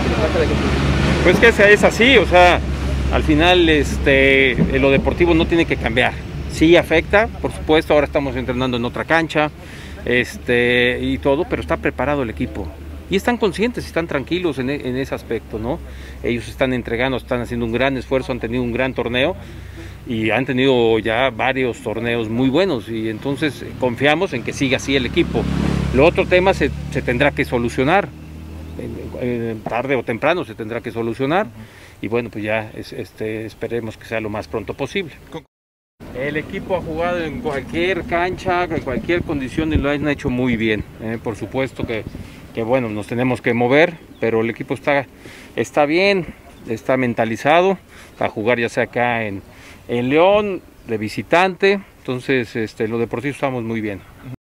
Pues que es así, o sea, al final lo deportivo no tiene que cambiar. Sí afecta, por supuesto, ahora estamos entrenando en otra cancha, y todo, pero está preparado el equipo. Y están conscientes, están tranquilos en ese aspecto, ¿no? Ellos están entregando, están haciendo un gran esfuerzo, han tenido un gran torneo y han tenido ya varios torneos muy buenos, y entonces confiamos en que siga así el equipo. Lo otro tema se tendrá que solucionar, tarde o temprano se tendrá que solucionar, y bueno, pues ya esperemos que sea lo más pronto posible. El equipo ha jugado en cualquier cancha, en cualquier condición, y lo han hecho muy bien. Por supuesto que bueno, nos tenemos que mover, pero el equipo está bien, está mentalizado a jugar ya sea acá en León, de visitante. Entonces, los deportistas estamos muy bien.